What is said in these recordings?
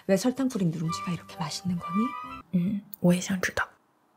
왜 설탕 뿌린 누룽지가 이렇게 맛있는 거니? 我也想知道。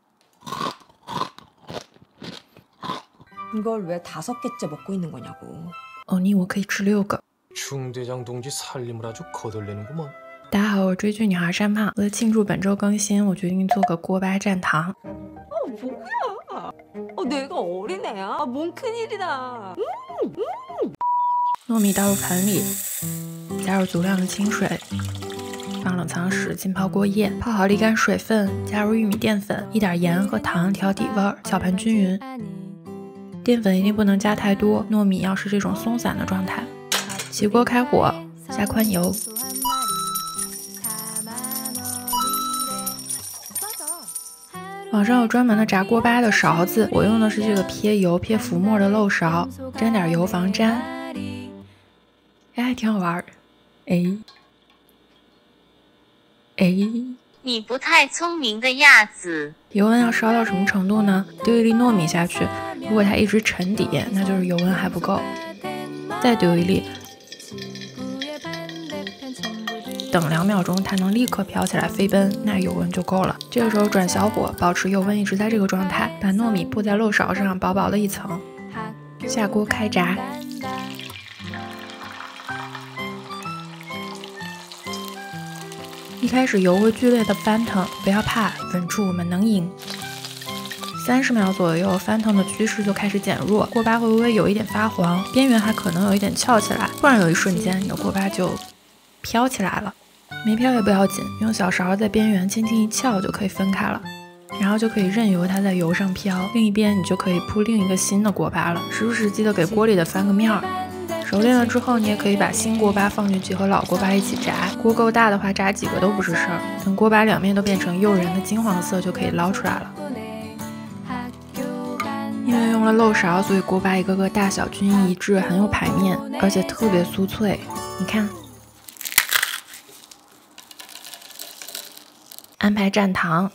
이걸 왜 5개째 먹고 있는 거냐고. 언니，我可以吃6个。 중대장 동지 살림을 아주 거덜내는구먼. 大家好，我是追剧女孩山胖。为了庆祝本周更新，我决定做个锅巴蘸糖。 뭐야? 내가 어린애야? 뭔 큰일이다. 糯米倒入盆里，加入足量的清水，放冷藏室浸泡过夜，泡好沥干水分，加入玉米淀粉，一点盐和糖调底味，搅拌均匀。淀粉一定不能加太多，糯米要是这种松散的状态。起锅开火，加宽油。 网上有专门的炸锅巴的勺子，我用的是这个撇油撇浮沫的漏勺，沾点油防粘。哎，挺好玩。 你不太聪明的亚子。 油温要烧到什么程度呢？丢一粒糯米下去，如果它一直沉底，那就是油温还不够。再丢一粒。 等2秒钟，它能立刻飘起来飞奔，那油温就够了。这个时候转小火，保持油温一直在这个状态，把糯米铺在漏勺上，薄薄的一层。下锅开炸。一开始油会剧烈的翻腾，不要怕，稳住，我们能赢。30秒左右，翻腾的趋势就开始减弱，锅巴会微微有一点发黄，边缘还可能有一点翘起来。突然有一瞬间，你的锅巴就飘起来了。 没飘也不要紧，用小勺在边缘轻轻一翘就可以分开了，然后就可以任由它在油上飘。另一边你就可以铺另一个新的锅巴了，时不时记得给锅里的翻个面儿。熟练了之后，你也可以把新锅巴放进去和老锅巴一起炸。锅够大的话，炸几个都不是事儿。等锅巴两面都变成诱人的金黄色，就可以捞出来了。因为用了漏勺，所以锅巴一个个大小均一一致，很有排面，而且特别酥脆。你看。 安排蘸糖，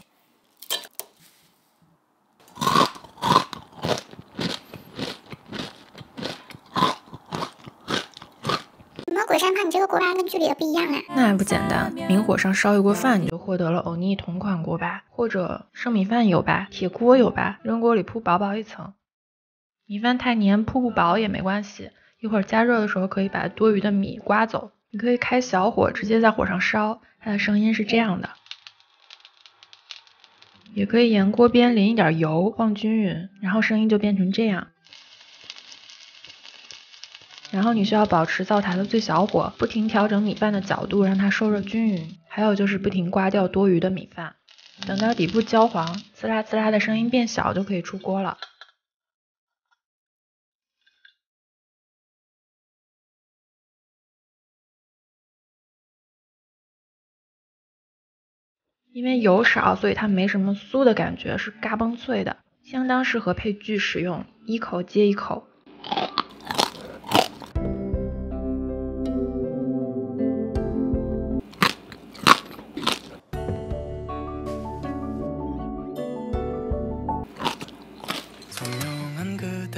什么鬼山胖，你这个锅巴跟剧里的不一样啊？ 那还不简单，明火上烧一锅饭，你就获得了欧尼同款锅巴，或者生米饭有吧，铁锅有吧，扔锅里铺薄薄一层。米饭太黏，铺不薄也没关系，一会儿加热的时候可以把多余的米刮走。你可以开小火，直接在火上烧，它的声音是这样的。 也可以沿锅边淋一点油，晃均匀，然后声音就变成这样。然后你需要保持灶台的最小火，不停调整米饭的角度，让它受热均匀。还有就是不停刮掉多余的米饭，等到底部焦黄，呲啦呲啦的声音变小，就可以出锅了。因为油少，所以它没什么酥的感觉，是嘎嘣脆的，相当适合配剧食用，一口接一口。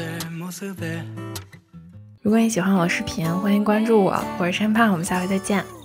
如果你喜欢我的视频，欢迎关注我，我是山胖，我们下回再见。